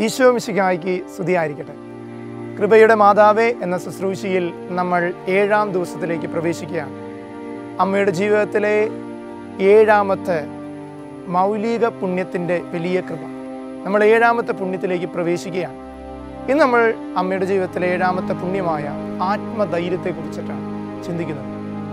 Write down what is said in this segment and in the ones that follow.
ഈശോ മിശിഹായ്ക്ക് സ്തുതിയായിരിക്കട്ടെ. കൃപയുടെ മാതാവേ എന്ന ശുശ്രൂഷയിൽ നമ്മൾ 7-ാം ദിവസത്തിലേക്ക് പ്രവേശിക്കുകയാണ്. അമ്മയുടെ ജീവിതത്തിലെ 7-ാമത്തെ മൗലിക പുണ്യത്തിൻ്റെ വലിയ കൃപ. നമ്മൾ 7-ാമത്തെ പുണ്യത്തിലേക്ക് പ്രവേശിക്കുകയാണ്. ഇന്ന് നമ്മൾ അമ്മയുടെ ജീവിതത്തിലെ 7-ാമത്തെ പുണ്യമായ ആത്മധൈര്യത്തെക്കുറിച്ചിട്ടാണ് ചിന്തിക്കുന്നത്.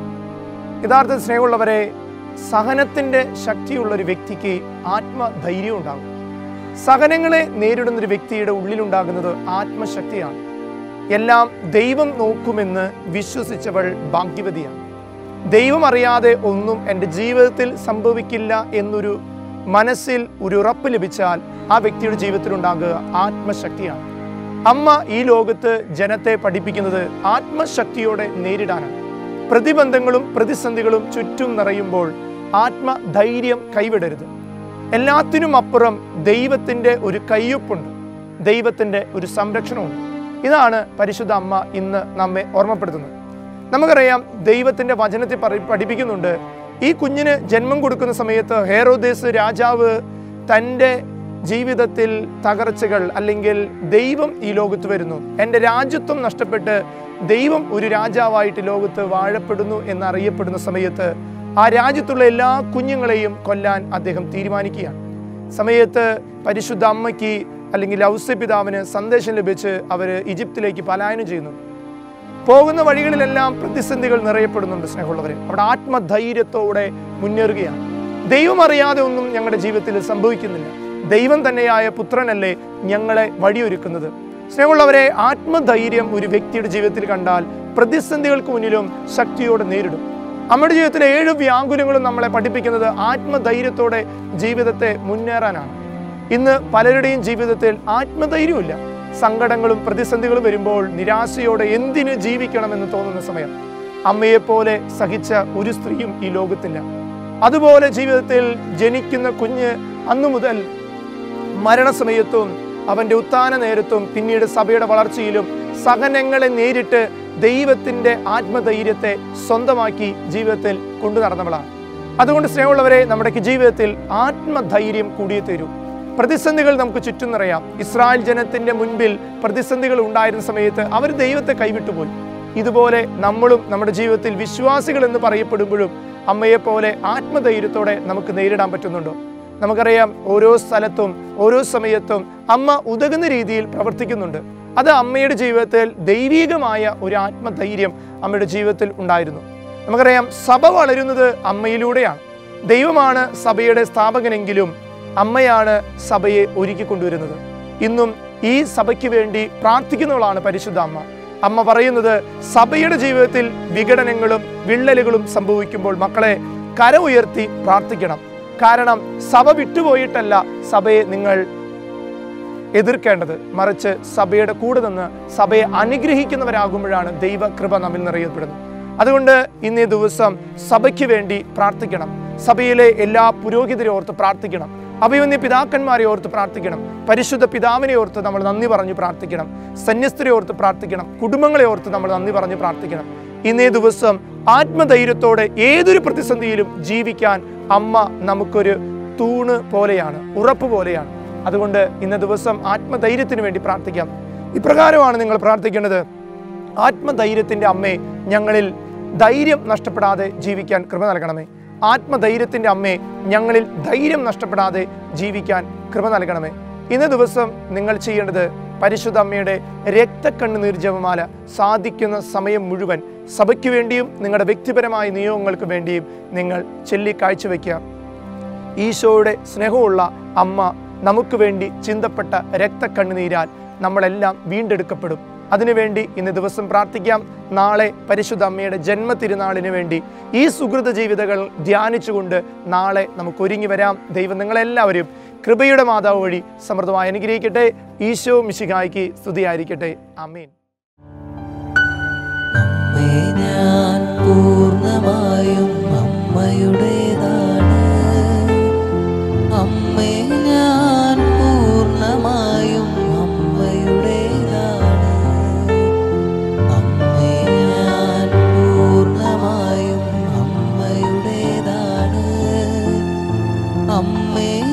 യഥാർത്ഥ സ്നേഹമുള്ളവരെ, സഹനത്തിൻ്റെ ശക്തിയുള്ളൊരു വ്യക്തിക്ക് ആത്മധൈര്യം ഉണ്ടാകും. സഹനങ്ങളെ നേരിടുന്നൊരു വ്യക്തിയുടെ ഉള്ളിലുണ്ടാകുന്നത് ആത്മശക്തിയാണ്. എല്ലാം ദൈവം നോക്കുമെന്ന് വിശ്വസിച്ചവൾ ഭാഗ്യവതിയാണ്. ദൈവം അറിയാതെ ഒന്നും എൻ്റെ ജീവിതത്തിൽ സംഭവിക്കില്ല എന്നൊരു മനസ്സിൽ ഒരു ഉറപ്പ് ലഭിച്ചാൽ ആ വ്യക്തിയുടെ ജീവിതത്തിലുണ്ടാകുക ആത്മശക്തിയാണ്. അമ്മ ഈ ലോകത്ത് ജനത്തെ പഠിപ്പിക്കുന്നത് ആത്മശക്തിയോടെ നേരിടാനാണ്. പ്രതിബന്ധങ്ങളും പ്രതിസന്ധികളും ചുറ്റും നിറയുമ്പോൾ ആത്മധൈര്യം കൈവിടരുത്. എല്ലാത്തിനും അപ്പുറം ദൈവത്തിൻ്റെ ഒരു കയ്യൊപ്പുണ്ട്, ദൈവത്തിൻ്റെ ഒരു സംരക്ഷണമുണ്ട്. ഇതാണ് പരിശുദ്ധ അമ്മ ഇന്ന് നമ്മെ ഓർമ്മപ്പെടുത്തുന്നത്. നമുക്കറിയാം, ദൈവത്തിൻ്റെ വചനത്തിൽ പഠിപ്പിക്കുന്നുണ്ട്, ഈ കുഞ്ഞിന് ജന്മം കൊടുക്കുന്ന സമയത്ത് ഹെരോദേസ് രാജാവ് തൻ്റെ ജീവിതത്തിൽ തകർച്ചകൾ അല്ലെങ്കിൽ ദൈവം ഈ ലോകത്ത് വരുന്നു, എൻ്റെ രാജ്യത്വം നഷ്ടപ്പെട്ട് ദൈവം ഒരു രാജാവായിട്ട് ലോകത്ത് വാഴപ്പെടുന്നു എന്നറിയപ്പെടുന്ന സമയത്ത് ആ രാജ്യത്തുള്ള എല്ലാ കുഞ്ഞുങ്ങളെയും കൊല്ലാൻ അദ്ദേഹം തീരുമാനിക്കുകയാണ്. സമയത്ത് പരിശുദ്ധ അമ്മയ്ക്ക് അല്ലെങ്കിൽ ഔസേപിതാവിന് സന്ദേശം ലഭിച്ച് അവർ ഈജിപ്തിലേക്ക് പലായനം ചെയ്യുന്നു. പോകുന്ന വഴികളിലെല്ലാം പ്രതിസന്ധികൾ നിറയപ്പെടുന്നുണ്ട്. സ്നേഹമുള്ളവരെ, അവിടെ ആത്മധൈര്യത്തോടെ മുന്നേറുകയാണ്. ദൈവം അറിയാതെ ഒന്നും ഞങ്ങളുടെ ജീവിതത്തിൽ സംഭവിക്കുന്നില്ല. ദൈവം തന്നെയായ പുത്രനല്ലേ ഞങ്ങളെ വഴിയൊരുക്കുന്നത്. സ്നേഹമുള്ളവരെ, ആത്മധൈര്യം ഒരു വ്യക്തിയുടെ ജീവിതത്തിൽ കണ്ടാൽ പ്രതിസന്ധികൾക്ക് മുന്നിലും ശക്തിയോടെ നേരിടും. നമ്മുടെ ജീവിതത്തിലെ 7 വ്യാകുലങ്ങളും നമ്മളെ പഠിപ്പിക്കുന്നത് ആത്മധൈര്യത്തോടെ ജീവിതത്തെ മുന്നേറാനാണ്. ഇന്ന് പലരുടെയും ജീവിതത്തിൽ ആത്മധൈര്യമില്ല. സങ്കടങ്ങളും പ്രതിസന്ധികളും വരുമ്പോൾ നിരാശയോടെ എന്തിന് ജീവിക്കണമെന്ന് തോന്നുന്ന സമയം. അമ്മയെപ്പോലെ സഹിച്ച ഒരു സ്ത്രീയും ഈ ലോകത്തില്ല. അതുപോലെ ജീവിതത്തിൽ ജനിക്കുന്ന കുഞ്ഞ് അന്നു മുതൽ മരണസമയത്തും അവൻ്റെ ഉത്ഥാന നേരത്തും പിന്നീട് സഭയുടെ വളർച്ചയിലും സഹനങ്ങളെ നേരിട്ട് ദൈവത്തിൻ്റെ ആത്മധൈര്യത്തെ സ്വന്തമാക്കി ജീവിതത്തിൽ കൊണ്ടു നടന്നവളാണ്. അതുകൊണ്ട് സ്നേഹമുള്ളവരെ, നമ്മുടെ ജീവിതത്തിൽ ആത്മധൈര്യം കൂടിയേ തീരൂ. പ്രതിസന്ധികൾ നമുക്ക് ചുറ്റും നിറയാം. ഇസ്രായേൽ ജനത്തിൻ്റെ മുൻപിൽ പ്രതിസന്ധികൾ ഉണ്ടായിരുന്ന സമയത്ത് അവർ ദൈവത്തെ കൈവിട്ടുപോയി. ഇതുപോലെ നമ്മളും നമ്മുടെ ജീവിതത്തിൽ വിശ്വാസികൾ എന്ന് പറയപ്പെടുമ്പോഴും അമ്മയെപ്പോലെ ആത്മധൈര്യത്തോടെ നമുക്ക് നേരിടാൻ പറ്റുന്നുണ്ടോ? നമുക്കറിയാം, ഓരോ സ്ഥലത്തും ഓരോ സമയത്തും അമ്മ ഉതകുന്ന രീതിയിൽ പ്രവർത്തിക്കുന്നുണ്ട്. അത് അമ്മയുടെ ജീവിതത്തിൽ ദൈവികമായ ഒരു ആത്മധൈര്യം അമ്മയുടെ ജീവിതത്തിൽ ഉണ്ടായിരുന്നു. നമുക്കറിയാം, സഭ വളരുന്നത് അമ്മയിലൂടെയാണ്. ദൈവമാണ് സഭയുടെ സ്ഥാപകനെങ്കിലും അമ്മയാണ് സഭയെ ഒരുക്കി കൊണ്ടുവരുന്നത്. ഇന്നും ഈ സഭയ്ക്ക് വേണ്ടി പ്രാർത്ഥിക്കുന്നവളാണ് പരിശുദ്ധ അമ്മ. അമ്മ പറയുന്നത്, സഭയുടെ ജീവിതത്തിൽ വിഘടനങ്ങളും വിള്ളലുകളും സംഭവിക്കുമ്പോൾ മക്കളെ കര ഉയർത്തി പ്രാർത്ഥിക്കണം. കാരണം സഭ വിട്ടുപോയിട്ടല്ല സഭയെ നിങ്ങൾ എതിർക്കേണ്ടത്, മറിച്ച് സഭയുടെ കൂടെ നിന്ന് സഭയെ അനുഗ്രഹിക്കുന്നവരാകുമ്പോഴാണ് ദൈവകൃപ നമ്മിൽ നിറയപ്പെടുന്നത്. അതുകൊണ്ട് ഇന്നേ ദിവസം സഭയ്ക്ക് വേണ്ടി പ്രാർത്ഥിക്കണം. സഭയിലെ എല്ലാ പുരോഹിതരെ ഓർത്ത് പ്രാർത്ഥിക്കണം. അഭിമന്യ പിതാക്കന്മാരെ ഓർത്ത് പ്രാർത്ഥിക്കണം. പരിശുദ്ധ പിതാവിനെ ഓർത്ത് നമ്മൾ നന്ദി പറഞ്ഞു പ്രാർത്ഥിക്കണം. സന്യസ്തരെ ഓർത്ത് പ്രാർത്ഥിക്കണം. കുടുംബങ്ങളെ ഓർത്ത് നമ്മൾ നന്ദി പറഞ്ഞു പ്രാർത്ഥിക്കണം. ഇന്നേ ദിവസം ആത്മധൈര്യത്തോടെ ഏതൊരു പ്രതിസന്ധിയിലും ജീവിക്കാൻ അമ്മ നമുക്കൊരു തൂണ് പോലെയാണ്, ഉറപ്പ് പോലെയാണ്. അതുകൊണ്ട് ഇന്ന ദിവസം ആത്മധൈര്യത്തിന് വേണ്ടി പ്രാർത്ഥിക്കാം. ഇപ്രകാരമാണ് നിങ്ങൾ പ്രാർത്ഥിക്കേണ്ടത്: ആത്മധൈര്യത്തിൻ്റെ അമ്മേ, ഞങ്ങളിൽ ധൈര്യം നഷ്ടപ്പെടാതെ ജീവിക്കാൻ കൃപ നൽകണമേ. ആത്മധൈര്യത്തിൻ്റെ അമ്മേ, ഞങ്ങളിൽ ധൈര്യം നഷ്ടപ്പെടാതെ ജീവിക്കാൻ കൃപ നൽകണമേ. ഇന്ന ദിവസം നിങ്ങൾ ചെയ്യേണ്ടത് പരിശുദ്ധ അമ്മയുടെ രക്തക്കണ്ണുനീർ ജപമാല സാധിക്കുന്ന സമയം മുഴുവൻ സഭയ്ക്ക് വേണ്ടിയും നിങ്ങളുടെ വ്യക്തിപരമായ നിയോഗങ്ങൾക്ക് വേണ്ടിയും നിങ്ങൾ ചൊല്ലി കാഴ്ചവെക്കുക. ഈശോയുടെ സ്നേഹമുള്ള അമ്മ നമുക്ക് വേണ്ടി ചിന്തപ്പെട്ട രക്തക്കണ്ണുനീരാൽ നമ്മളെല്ലാം വീണ്ടെടുക്കപ്പെടും. അതിനുവേണ്ടി ഇന്ന് ദിവസം പ്രാർത്ഥിക്കാം. നാളെ പരിശുദ്ധ അമ്മയുടെ ജന്മതിരുനാളിന് വേണ്ടി ഈ സുഹൃത ജീവിതങ്ങൾ ധ്യാനിച്ചുകൊണ്ട് നാളെ നമുക്ക് ഒരുങ്ങി വരാം. ദൈവം നിങ്ങളെല്ലാവരും കൃപയുടെ മാതാവ് വഴി സമൃദ്ധമായി അനുഗ്രഹിക്കട്ടെ. ഈശോ മിശിഹായ്ക്ക് സ്തുതിയായിരിക്കട്ടെ. ആമേൻ. ഞാൻ പൂർണ്ണമായും അമ്മയുടേതാണ്. അമ്മേ, ഞാൻ പൂർണ്ണമായും അമ്മയുടേതാണ്. അമ്മേ, ഞാൻ പൂർണ്ണമായും അമ്മയുടേതാണ്. അമ്മേ,